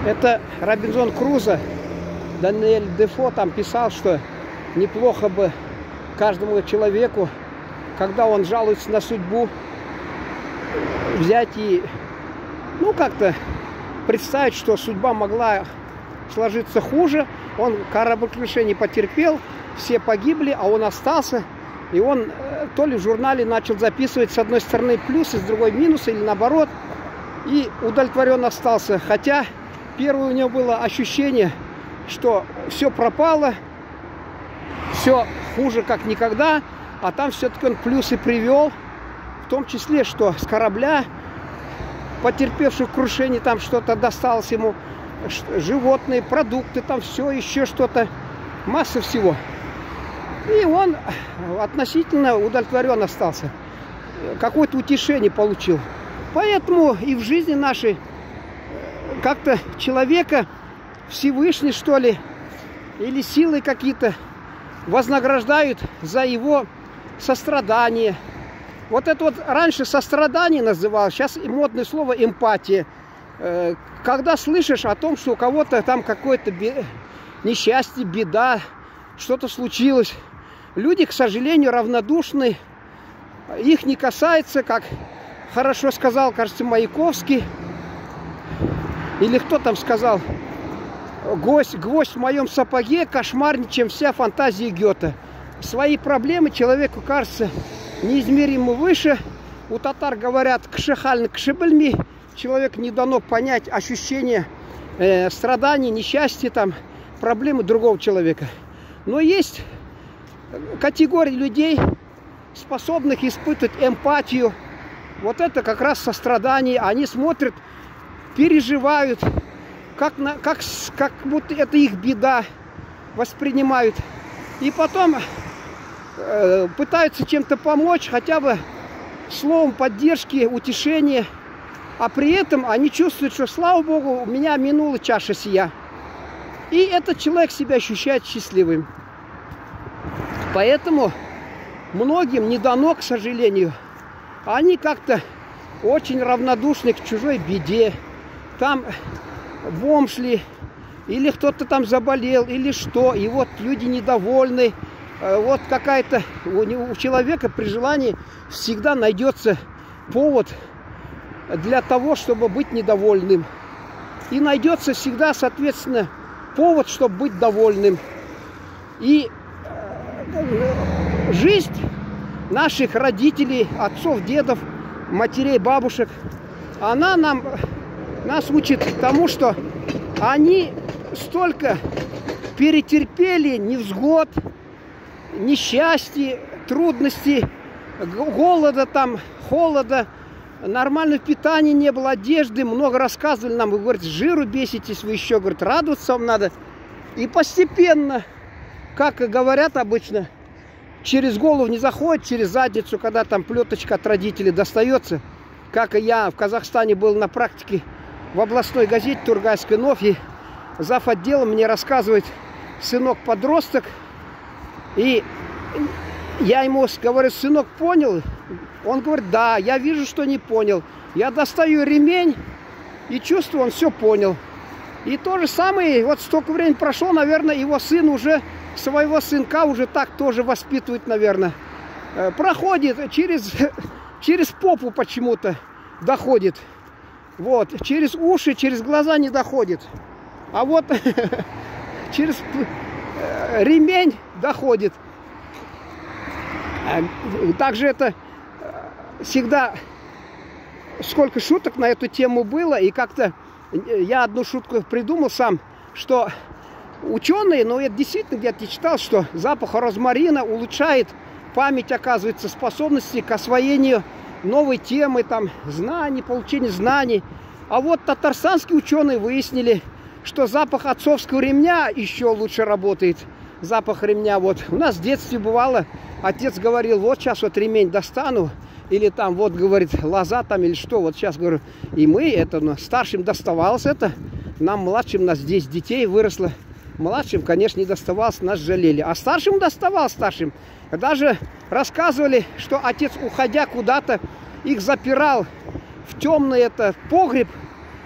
Это Робинзон Крузо. Даниэль Дефо там писал, что неплохо бы каждому человеку, когда он жалуется на судьбу, взять и, как-то представить, что судьба могла сложиться хуже. Он кораблекрушение потерпел, все погибли, а он остался. И он то ли в журнале начал записывать с одной стороны плюсы, с другой минусы, или наоборот. И удовлетворен остался. Хотя первое у него было ощущение, что все пропало, все хуже как никогда. А там все-таки он плюсы привел. В том числе, что с корабля, потерпевших крушение, там что-то досталось ему. Животные, продукты, там все, еще что-то. Масса всего. И он относительно удовлетворен остался. Какое-то утешение получил. Поэтому и в жизни нашей как-то человека Всевышний, что ли, или силы какие-то вознаграждают за его сострадание. Вот это вот раньше сострадание называлось, сейчас и модное слово эмпатия. Когда слышишь о том, что у кого-то там какое-то несчастье, беда, что-то случилось, люди, к сожалению, равнодушны, их не касается, как хорошо сказал, кажется, Маяковский, или кто там сказал, гвоздь в моем сапоге кошмарнее, чем вся фантазия Гёте. Свои проблемы человеку кажется неизмеримо выше. У татар говорят кшехальны кшебельми, человек не дано понять ощущение страданий, несчастья, там, проблемы другого человека. Но есть категории людей, способных испытывать эмпатию. Вот это как раз сострадание. Они смотрят, переживают, как будто это их беда, воспринимают. И потом пытаются чем-то помочь, хотя бы словом поддержки, утешения. А при этом они чувствуют, что, слава Богу, у меня минула чаша сия. И этот человек себя ощущает счастливым. Поэтому многим не дано, к сожалению. Они как-то очень равнодушны к чужой беде. Там бомж ли, или кто-то там заболел, или что. И вот люди недовольны. Вот какая-то у человека при желании всегда найдется повод для того, чтобы быть недовольным. И найдется всегда, соответственно, повод, чтобы быть довольным. И жизнь наших родителей, отцов, дедов, матерей, бабушек, она нас учит тому, что они столько перетерпели невзгод, несчастья, трудностей, голода, там, холода, нормального питания не было, одежды, много рассказывали нам, вы, говорите, жиру беситесь, вы еще, говорит, радоваться вам надо. И постепенно, как говорят обычно, через голову не заходит, через задницу, когда там плеточка от родителей достается. Как и я в Казахстане был на практике в областной газете Тургайской Новь, и зав. Отделом мне рассказывает сынок-подросток, и я ему говорю, сынок, понял? Он говорит, да, я вижу, что не понял. Я достаю ремень и чувствую, он все понял. И то же самое, вот столько времени прошло, наверное, его сын уже, своего сынка уже так тоже воспитывает, наверное. Проходит через попу почему-то доходит. Вот, через уши, через глаза не доходит. А вот через ремень доходит. Также это всегда сколько шуток на эту тему было, и как-то я одну шутку придумал сам, что ученые, но это действительно где-то читал, что запах розмарина улучшает память, оказывается, способности к освоению новой темы, там, знаний, получению знаний. А вот татарстанские ученые выяснили, что запах отцовского ремня еще лучше работает. Запах ремня, вот, у нас в детстве бывало, отец говорил, вот сейчас вот ремень достану, или там, вот, говорит, лоза там, или что, вот сейчас, говорю, и мы, это, старшим доставалось это, нам, младшим, нас здесь детей выросло, младшим, конечно, не доставалось, нас жалели, а старшим доставалось, старшим. Даже рассказывали, что отец, уходя куда-то, их запирал в темный погреб,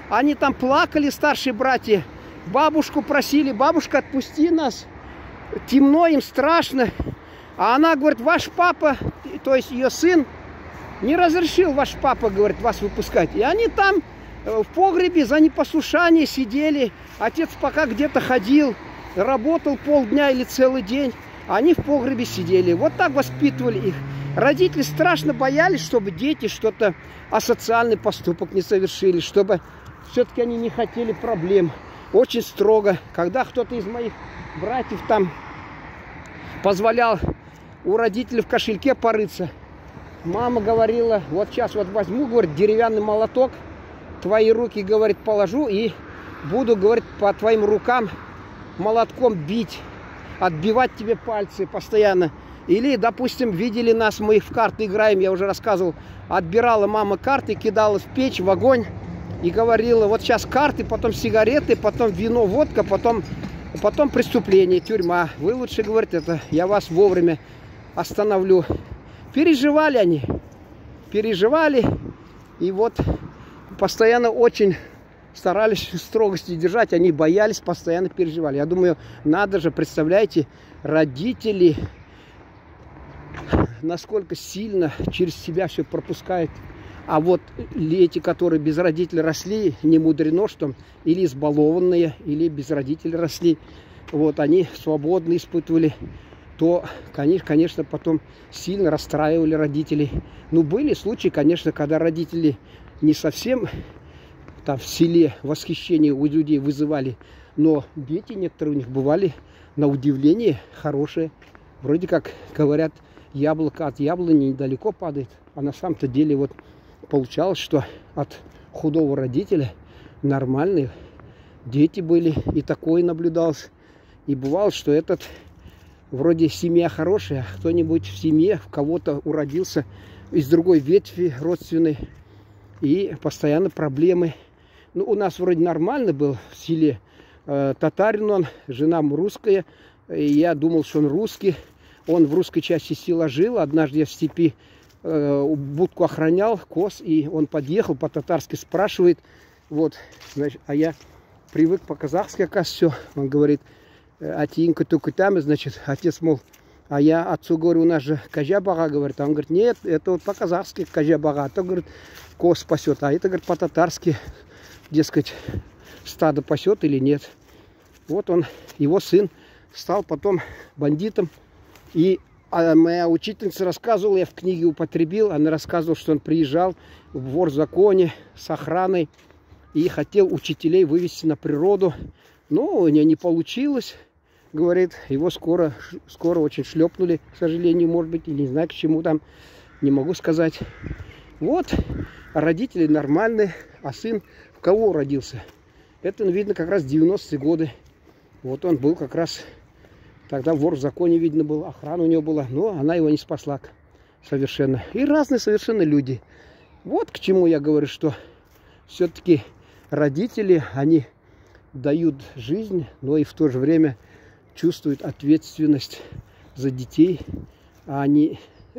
Они там плакали, старшие братья. Бабушку просили: бабушка, отпусти нас. Темно, им страшно. А она говорит: ваш папа, то есть ее сын, не разрешил, ваш папа, говорит, вас выпускать. И они там в погребе за непослушание сидели. Отец пока где-то ходил, работал полдня или целый день. Они в погребе сидели. Вот так воспитывали их. Родители страшно боялись, чтобы дети что-то асоциальный поступок не совершили, чтобы все-таки они не хотели проблем. Очень строго. Когда кто-то из моих братьев там позволял у родителей в кошельке порыться, мама говорила: вот сейчас вот возьму, говорит, деревянный молоток, твои руки, говорит, положу и буду, говорит, по твоим рукам молотком бить, отбивать тебе пальцы постоянно. Или, допустим, видели нас, мы в карты играем, я уже рассказывал, отбирала мама карты, кидала в печь, в огонь и говорила: вот сейчас карты, потом сигареты, потом вино, водка, потом преступление, тюрьма. Вы лучше, говорит, это я вас вовремя остановлю. Переживали они, переживали, и вот постоянно очень старались строгости держать, они боялись, постоянно переживали. Я думаю, надо же, представляете, родители, насколько сильно через себя все пропускают. А вот эти, которые без родителей росли, не мудрено, что или избалованные, или без родителей росли, вот они свободно испытывали, то, конечно, потом сильно расстраивали родителей. Ну, были случаи, конечно, когда родители не совсем там в селе восхищение у людей вызывали, но дети некоторые у них бывали на удивление хорошие. Вроде как говорят, яблоко от яблони недалеко падает, а на самом-то деле вот получалось, что от худого родителя нормальные дети были, и такое наблюдалось. И бывало, что этот вроде семья хорошая, а кто-нибудь в семье, в кого-то уродился из другой ветви родственной, и постоянно проблемы. Ну, у нас вроде нормально был в селе, татарин он, жена русская, и я думал, что он русский. Он в русской части села жил. Однажды я в степи будку охранял, коз, и он подъехал, по-татарски спрашивает, вот, значит, а я привык по-казахски, оказывается, все. Он говорит: атинка только там, значит, отец, мол, а я отцу говорю: у нас же кажа-бага, говорит. А он говорит: нет, это вот по-казахски кажа-бага, а то, говорит, коз пасет, а это, говорит, по-татарски, дескать, стадо пасет или нет. Вот он, его сын, стал потом бандитом. И моя учительница рассказывала, я в книге употребил, она рассказывала, что он приезжал в вор в законе с охраной и хотел учителей вывести на природу. Но у него не получилось, говорит, его скоро очень шлепнули, к сожалению, может быть, или не знаю к чему там, не могу сказать. Вот, родители нормальные, а сын в кого родился? Это, видно, как раз 90-е годы. Вот он был как раз... Тогда вор в законе, видно, был, охрана у него была, но она его не спасла совершенно. И разные совершенно люди. Вот к чему я говорю, что все-таки родители, они дают жизнь, но и в то же время чувствуют ответственность за детей. А они,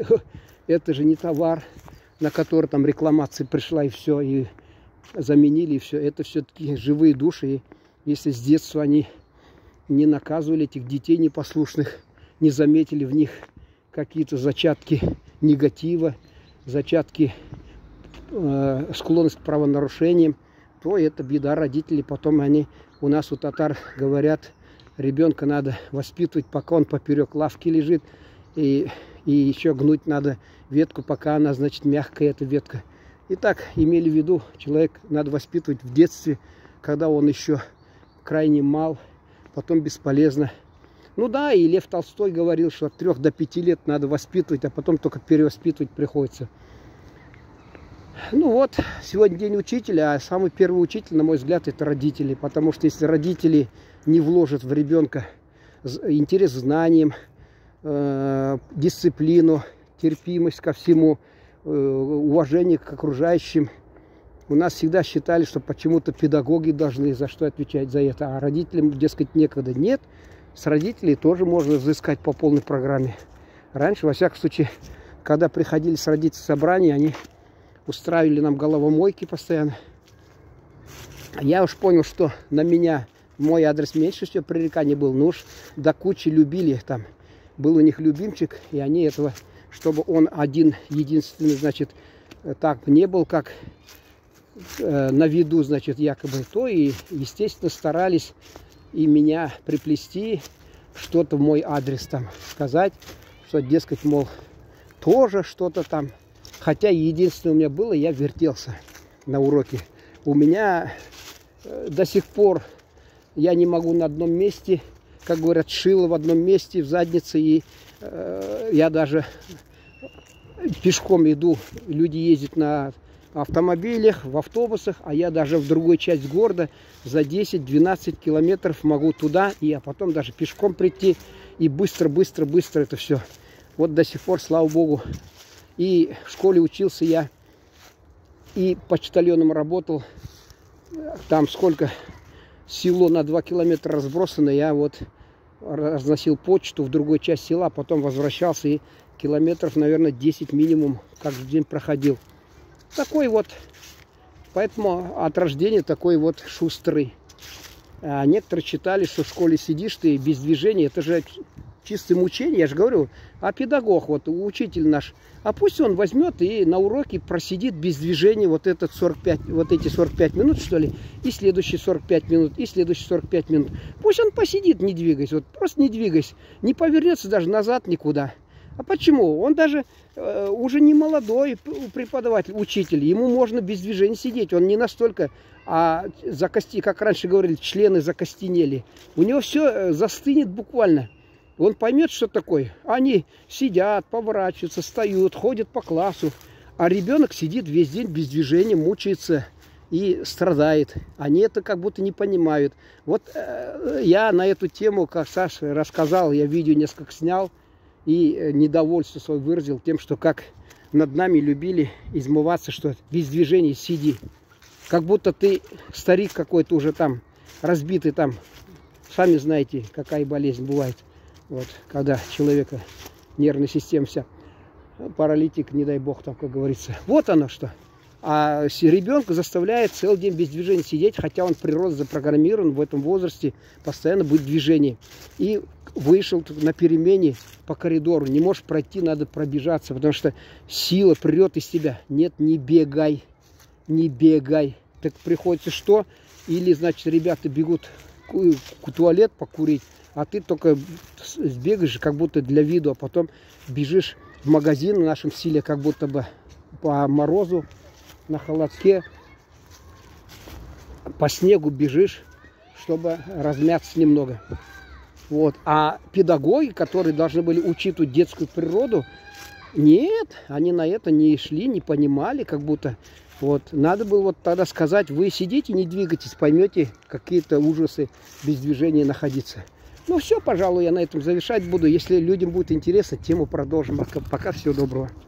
это же не товар, на который там рекламация пришла и все, и заменили, и все. Это все-таки живые души. И если с детства они не наказывали этих детей непослушных, не заметили в них какие-то зачатки негатива, зачатки склонность к правонарушениям, то это беда родителей. Потом они, у нас у татар говорят, ребенка надо воспитывать, пока он поперек лавки лежит, и еще гнуть надо ветку, пока она, значит, мягкая, эта ветка. Итак, имели в виду, человек надо воспитывать в детстве, когда он еще крайне мал, потом бесполезно. Ну да, и Лев Толстой говорил, что от 3 до 5 лет надо воспитывать, а потом только перевоспитывать приходится. Ну вот, сегодня день учителя, а самый первый учитель, на мой взгляд, это родители. Потому что если родители не вложат в ребенка интерес к знаниям, дисциплину, терпимость ко всему, уважение к окружающим, у нас всегда считали, что почему-то педагоги должны за что отвечать за это, а родителям, дескать, некогда. Нет, с родителей тоже можно взыскать по полной программе. Раньше, во всяком случае, когда приходили с родителями собрания, они устраивали нам головомойки постоянно. Я уж понял, что на меня мой адрес меньше всего пререканий был. Ну уж до кучи любили там. Был у них любимчик, и они этого, чтобы он один, единственный, значит, так не был, как на виду, значит, якобы то. И, естественно, старались и меня приплести, что-то в мой адрес там сказать, что, дескать, мол, тоже что-то там. Хотя единственное у меня было, я вертелся на уроке. У меня до сих пор я не могу на одном месте, как говорят, шило в одном месте в заднице. И я даже пешком иду, люди ездят на автомобилях, в автобусах, а я даже в другую часть города за 10-12 километров могу туда, и потом даже пешком прийти, и быстро это все. Вот до сих пор, слава богу. И в школе учился я, и почтальоном работал. Там сколько село на 2 километра разбросано, я вот разносил почту в другой часть села, потом возвращался, и километров, наверное, 10 минимум каждый день проходил. Такой вот, поэтому от рождения такой вот шустрый. А некоторые читали, что в школе сидишь ты без движения, это же чистое мучение, я же говорю. А педагог, вот учитель наш, а пусть он возьмет и на уроке просидит без движения вот эти 45 минут, что ли, и следующие 45 минут, и следующие 45 минут. Пусть он посидит, не двигаясь, вот просто не двигаясь, не повернется даже назад никуда. А почему? Он даже уже не молодой преподаватель, учитель. Ему можно без движения сидеть. Он не настолько, как раньше говорили, члены закостенели. У него все застынет буквально. Он поймет, что такое. Они сидят, поворачиваются, встают, ходят по классу. А ребенок сидит весь день без движения, мучается и страдает. Они это как будто не понимают. Вот я на эту тему, как Саша рассказал, я видео несколько снял. И недовольство свое выразил тем, что как над нами любили измываться, что без движения сиди. Как будто ты старик какой-то уже там, разбитый там. Сами знаете, какая болезнь бывает. Вот, когда человека нервная система вся, паралитик, не дай бог, там, как говорится. Вот оно что. А ребенка заставляет целый день без движения сидеть, хотя он природой запрограммирован в этом возрасте постоянно быть в движении. И вышел на перемене по коридору, не можешь пройти, надо пробежаться, потому что сила прет из тебя. Нет, не бегай, не бегай. Так приходится что? Или, значит, ребята бегут в туалет покурить, а ты только сбегаешь, как будто для виду, а потом бежишь в магазин в нашем стиле, как будто бы по морозу, на холодке, по снегу бежишь, чтобы размяться немного. Вот. А педагоги, которые должны были учитывать детскую природу, нет, они на это не шли, не понимали, как будто. Вот. Надо было вот тогда сказать, вы сидите, не двигайтесь, поймете какие-то ужасы без движения находиться. Ну все, пожалуй, я на этом завершать буду. Если людям будет интересно, тему продолжим. Пока всего доброго.